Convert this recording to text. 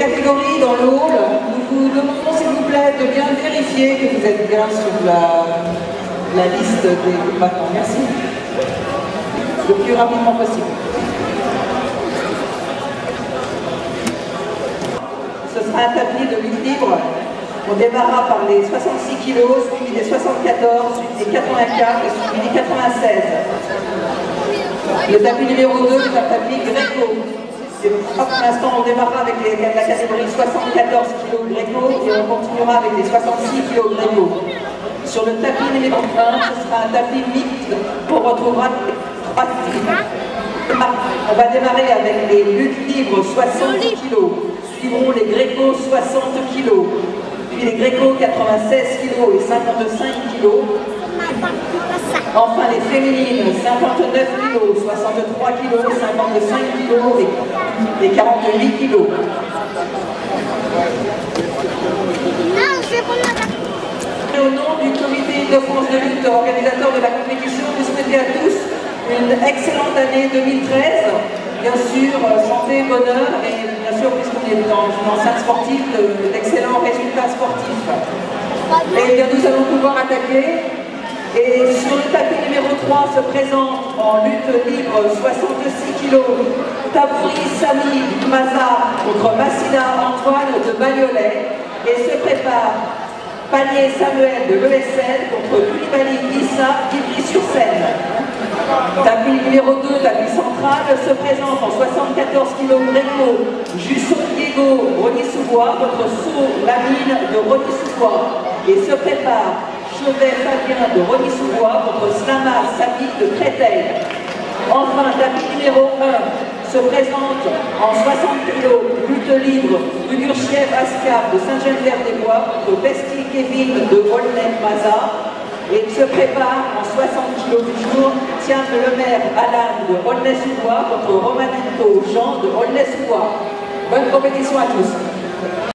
catégories dans le hall, nous vous demandons s'il vous plaît de bien vérifier que vous êtes bien sur la liste des combattants. Merci. Le plus rapidement possible. Ce sera un tapis de lutte libre. On démarrera par les 66 kg, suivi des 74, suivi des 84 et suivi des 96. Le tapis numéro 2 est un tapis gréco. Pour l'instant, on démarrera avec la catégorie 74 kg gréco et on continuera avec les 66 kg gréco. Sur le tapis numéro 1, ce sera un tapis mixte qu'on retrouvera trois styles. On va démarrer avec les luttes libres 60 kg. Suivront les gréco 60 kg. Puis les gréco 96 kg et 55 kg. Enfin les féminines 59 kg, 63 kg, 55 kg et 48 kg. Au nom du comité de France de lutte, organisateur de la compétition, vous souhaitez à tous une excellente année 2013. Bien sûr, santé, bonheur et bien sûr, puisqu'on est dans une enceinte sportive, d'excellents résultats sportifs. Et bien, nous allons pouvoir attaquer. Et sur le tapis numéro 3 se présente en lutte libre 66 kg Tabouri Sami Maza contre Massina Antoine de Bagnolet et se prépare Panier Samuel de l'ESL contre Koulibaly Issa d'Ivry-sur-Seine. Tapis numéro 2, tapis central, se présente en 74 kg gréco Jusso Diego Rony-sous-Bois contre Sceaux Lamine de Rony-sous-Bois et se prépare Chevet Fabien de Rony-sous-Bois contre Slama Sabi de Créteil. Enfin, tapis numéro 1 se présente en 60 kg lutte libre Gurchiev Ascar de Saint-Geneviève-des-Bois contre Besti Kevin de Volnay-Maza et se prépare en 60 kg du jour Tiam Lemaire Alain de Aulnay-sous-Bois contre Romanito Jean de Aulnay-sous-Bois. Bonne compétition à tous.